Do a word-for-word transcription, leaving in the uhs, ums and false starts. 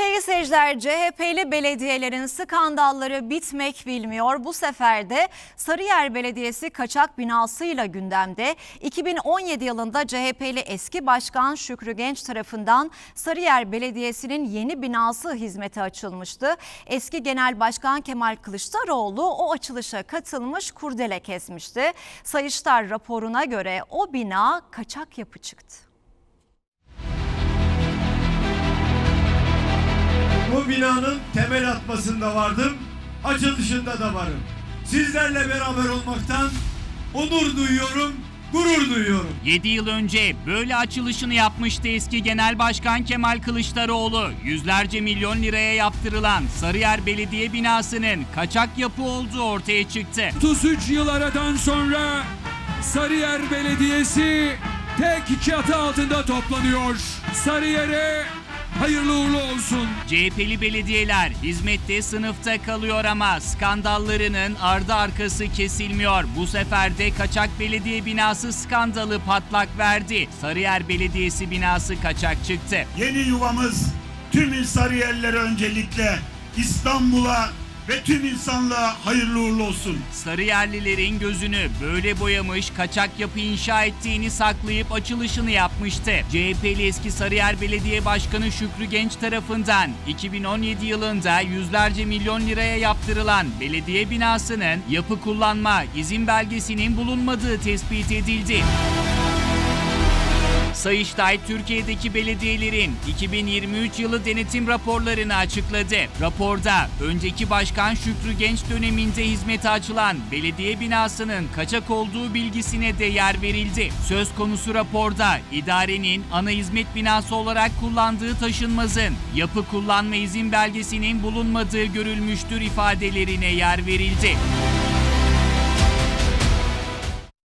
Sevgili seyirciler, C H P'li belediyelerin skandalları bitmek bilmiyor. Bu sefer de Sarıyer Belediyesi kaçak binasıyla gündemde. iki bin on yedi yılında C H P'li eski başkan Şükrü Genç tarafından Sarıyer Belediyesi'nin yeni binası hizmete açılmıştı. Eski Genel Başkan Kemal Kılıçdaroğlu o açılışa katılmış, kurdele kesmişti. Sayıştay raporuna göre o bina kaçak yapı çıktı. Bu binanın temel atmasında vardım, açılışında da varım. Sizlerle beraber olmaktan onur duyuyorum, gurur duyuyorum. yedi yıl önce böyle açılışını yapmıştı eski Genel Başkan Kemal Kılıçdaroğlu. Yüzlerce milyon liraya yaptırılan Sarıyer Belediye binasının kaçak yapı olduğu ortaya çıktı. otuz üç yıl aradan sonra Sarıyer Belediyesi tek çatı altında toplanıyor. Sarıyer'e hayırlı uğurlu olsun. C H P'li belediyeler hizmette sınıfta kalıyor ama skandallarının ardı arkası kesilmiyor. Bu sefer de kaçak belediye binası skandalı patlak verdi. Sarıyer Belediyesi binası kaçak çıktı. Yeni yuvamız tüm Sarıyerlilere öncelikle İstanbul'a ve tüm insanlığa hayırlı uğurlu olsun. Sarıyerlilerin gözünü böyle boyamış, kaçak yapı inşa ettiğini saklayıp açılışını yapmıştı. C H P'li eski Sarıyer Belediye Başkanı Şükrü Genç tarafından iki bin on yedi yılında yüzlerce milyon liraya yaptırılan belediye binasının yapı kullanma izin belgesinin bulunmadığı tespit edildi. Sayıştay Türkiye'deki belediyelerin iki bin yirmi üç yılı denetim raporlarını açıkladı. Raporda önceki başkan Şükrü Genç döneminde hizmete açılan belediye binasının kaçak olduğu bilgisine de yer verildi. Söz konusu raporda idarenin ana hizmet binası olarak kullandığı taşınmazın yapı kullanma izin belgesinin bulunmadığı görülmüştür ifadelerine yer verildi.